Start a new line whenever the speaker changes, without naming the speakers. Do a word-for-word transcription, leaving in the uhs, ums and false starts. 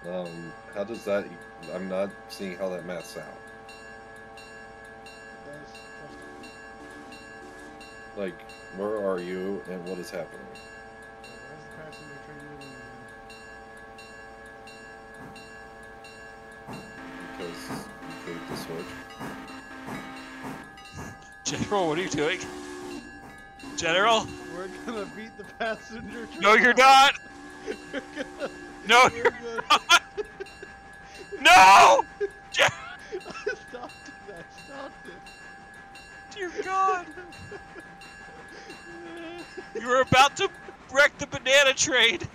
Um, how does that... I'm not seeing how that maths out. Like, where are you and what is happening?
Where's the passenger train moving again?
Because you flipped the switch.
General, what are you doing? General?
We're gonna beat the passenger train.
No, you're not!
We're gonna,
No,
we're
you're
gonna...
not! No! Gen
I stopped it, I stopped it.
Dear God! You were about to wreck the banana train!